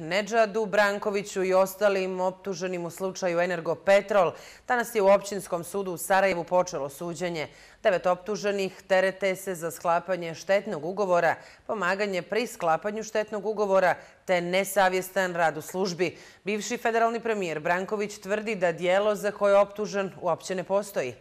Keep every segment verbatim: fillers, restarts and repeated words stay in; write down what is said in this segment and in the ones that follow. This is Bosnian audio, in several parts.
Nedžadu Brankoviću i ostalim optuženim u slučaju Energopetrol danas je u Općinskom sudu u Sarajevu počelo suđenje. Devet optuženih terete se za sklapanje štetnog ugovora, pomaganje pri sklapanju štetnog ugovora te nesavjestan rad u službi. Bivši federalni premijer Branković tvrdi da djelo za koje je optužen uopće ne postoji.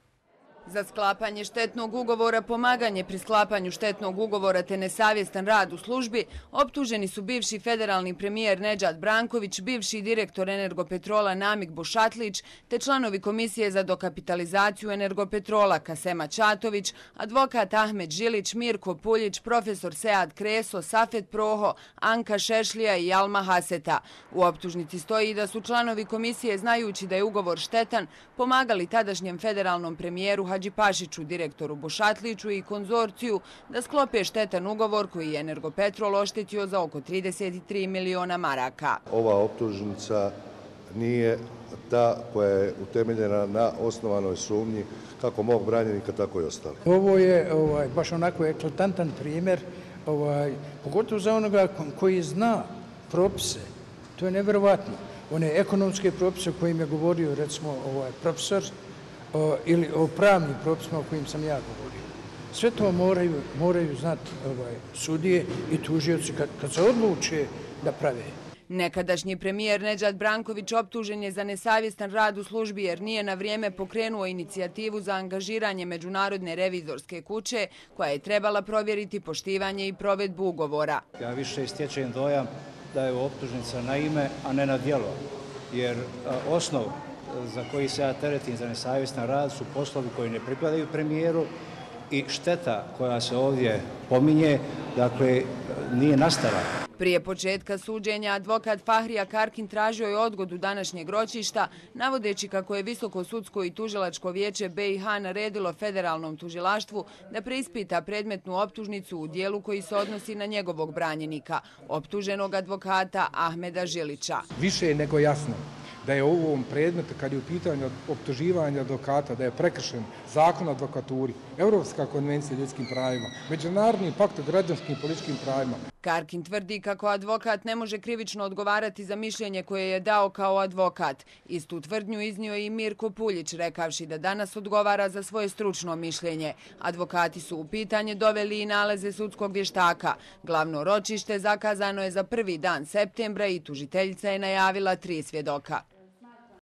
Za sklapanje štetnog ugovora, pomaganje pri sklapanju štetnog ugovora te nesavjestan rad u službi optuženi su bivši federalni premijer Nedžad Branković, bivši direktor Energopetrola Namik Bošatlić te članovi Komisije za dokapitalizaciju Energopetrola Kasema Čatović, advokat Ahmed Žilić, Mirko Puljić, profesor Sead Kreso, Safet Proho, Anka Šešlija i Alma Haseta. U optužnici stoji da su članovi komisije, znajući da je ugovor štetan, pomagali tadašnjem federalnom premijeru Hadžipašiću, direktoru Bošatliću i konzorciju da sklope štetan ugovor koji je Energopetrol oštetio za oko trideset tri miliona maraka. Ova optužnica nije ta koja je utemeljena na osnovanoj sumnji kako mog branjenika, tako i ostali. Ovo je ovaj, baš onako eklatantan primjer, ovaj, pogotovo za onoga koji zna propise. To je nevjerovatno. One ekonomske propise o kojim je govorio recimo ovaj, profesor, O, ili o pravnim propisima o kojim sam ja govorio. Sve to moraju, moraju znati ovaj, sudije i tužioci kad, kad se odluče da prave. Nekadašnji premijer Nedžad Branković optužen je za nesavjestan rad u službi jer nije na vrijeme pokrenuo inicijativu za angažiranje Međunarodne revizorske kuće koja je trebala provjeriti poštivanje i provedbu ugovora. Ja više stječem dojam da je optužnica na ime, a ne na djelo, jer a, osnov za koji se ja teretim za nesavjestan rad su poslovi koji ne pripadaju premijeru i šteta koja se ovdje pominje, dakle, nije nastala. Prije početka suđenja advokat Fahrija Karkin tražio je odgodu današnjeg ročišta, navodeći kako je Visoko sudsko i tužilačko vijeće B i H naredilo federalnom tužilaštvu da preispita predmetnu optužnicu u dijelu koji se odnosi na njegovog branjenika, optuženog advokata Ahmeda Žilića. Više je nego jasno da je u ovom predmetu, kad je u pitanju optuživanja advokata, da je prekršen zakon o advokaturi, Europska konvencija o ljudskim pravima, Međunarodni pakt o građanskim i političkim pravima. Karkin tvrdi kako advokat ne može krivično odgovarati za mišljenje koje je dao kao advokat. Istu tvrdnju iznio je i Mirko Puljić, rekavši da danas odgovara za svoje stručno mišljenje. Advokati su u pitanje doveli i nalaze sudskog vještaka. Glavno ročište zakazano je za prvi dan septembra i tužiteljica je najavila tri svjedoka.